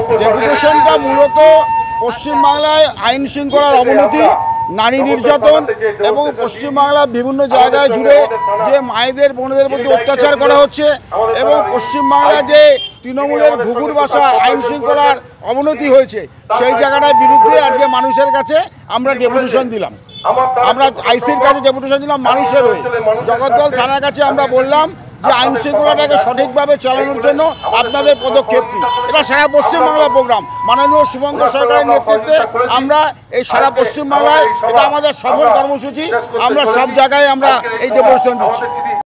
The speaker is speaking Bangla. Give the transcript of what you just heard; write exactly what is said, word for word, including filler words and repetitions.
ডেপুটেশনটা মূলত পশ্চিমবাংলায় আইন শৃঙ্খলার অবনতি, নারী নির্যাতন এবং পশ্চিমবাংলার বিভিন্ন জায়গায় জুড়ে যে মায়েদের বোনেদের মধ্যে অত্যাচার করা হচ্ছে এবং পশ্চিমবাংলা যে তৃণমূলের ঘুঘুর বাসা আইন শৃঙ্খলার অবনতি হয়েছে সেই জায়গাটার বিরুদ্ধে আজকে মানুষের কাছে আমরা ডেপুটেশন দিলাম। আমরা আইসির কাছে ডেপুটেশন দিলাম মানুষের হয়ে। জগদ্দল থানার কাছে আমরা বললাম যে আইন শৃঙ্খলাটাকে সঠিকভাবে চালানোর জন্য আপনাদের পদক্ষেপ কী। এটা সারা পশ্চিমবাংলা প্রোগ্রাম, মাননীয় শুভঙ্কর সরকারের নেতৃত্বে আমরা এই সারা পশ্চিমবাংলায় এটা আমাদের সফল কর্মসূচি। আমরা সব জায়গায় আমরা এই ডেপুটেশন দিচ্ছি।